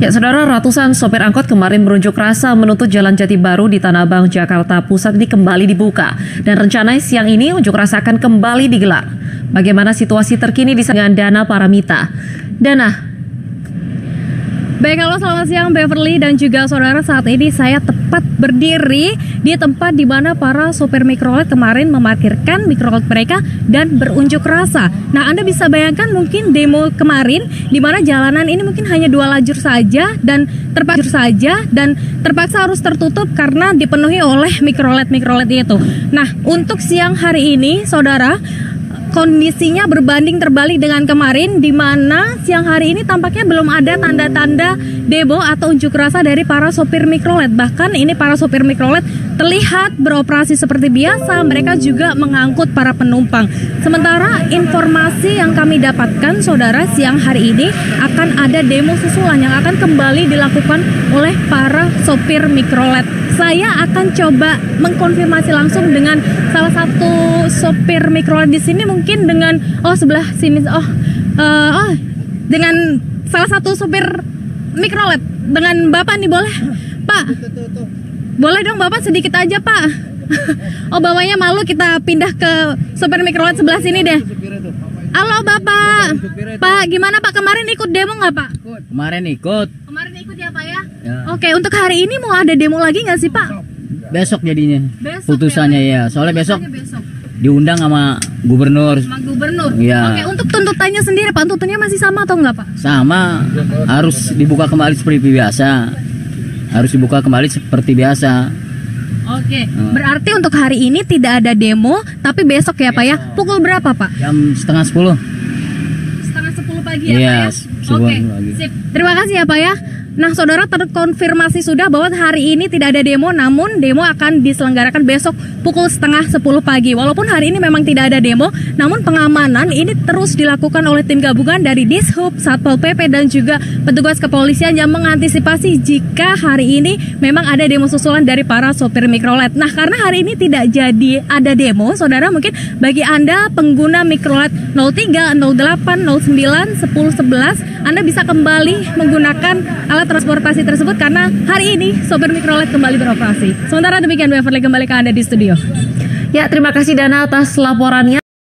Ya, saudara, ratusan sopir angkot kemarin berunjuk rasa menuntut Jalan Jati Baru di Tanah Abang, Jakarta Pusat ini kembali dibuka. Dan rencananya siang ini unjuk rasa akan kembali digelar. Bagaimana situasi terkini di sana dengan Dana Paramita? Dana. Baik, halo, selamat siang Beverly dan juga saudara. Saat ini saya tepat berdiri di tempat di mana para sopir mikrolet kemarin memarkirkan mikrolet mereka dan berunjuk rasa. Nah, Anda bisa bayangkan mungkin demo kemarin di mana jalanan ini mungkin hanya 2 lajur saja dan terpaksa harus tertutup karena dipenuhi oleh mikrolet itu. Nah, untuk siang hari ini, saudara, kondisinya berbanding terbalik dengan kemarin, di mana siang hari ini tampaknya belum ada tanda-tanda demo atau unjuk rasa dari para sopir mikrolet. Bahkan ini para sopir mikrolet terlihat beroperasi seperti biasa, mereka juga mengangkut para penumpang. Sementara informasi yang kami dapatkan, saudara, siang hari ini akan ada demo susulan yang akan kembali dilakukan oleh para sopir mikrolet. Saya akan coba mengkonfirmasi langsung dengan salah satu sopir mikrolet di sini, mungkin dengan sebelah sini dengan salah satu sopir mikrolet, dengan Bapak nih, boleh Pak? Boleh dong Bapak, sedikit aja Pak. Bapaknya malu, kita pindah ke sopir mikrolet sebelah sini deh. Halo Bapak. Pak, gimana Pak, kemarin ikut demo nggak Pak? Kemarin ikut ya Pak ya? Oke, untuk hari ini mau ada demo lagi nggak sih Pak? Besok jadinya. Besok putusannya ya. Soalnya besok diundang sama gubernur. Ya. Oke, untuk tuntutannya sendiri Pak, tuntutannya masih sama atau enggak Pak? Sama, harus dibuka kembali seperti biasa. Oke, berarti untuk hari ini tidak ada demo, tapi besok ya Pak ya? Pukul berapa Pak? Jam setengah 10. Setengah 10 pagi ya Pak ya? Oke, sip. Terima kasih ya Pak ya. Nah, saudara, terkonfirmasi sudah bahwa hari ini tidak ada demo, namun demo akan diselenggarakan besok pukul setengah 10 pagi. Walaupun hari ini memang tidak ada demo, namun pengamanan ini terus dilakukan oleh tim gabungan dari Dishub, Satpol PP, dan juga petugas kepolisian yang mengantisipasi jika hari ini memang ada demo susulan dari para sopir mikrolet. Nah, karena hari ini tidak jadi ada demo, saudara, mungkin bagi Anda pengguna mikrolet 03, 08, 09, 10, 11, Anda bisa kembali menggunakan alat transportasi tersebut karena hari ini sopir mikrolet kembali beroperasi. Sementara demikian, Beverly, kembali ke Anda di studio. Ya, terima kasih Dana atas laporannya.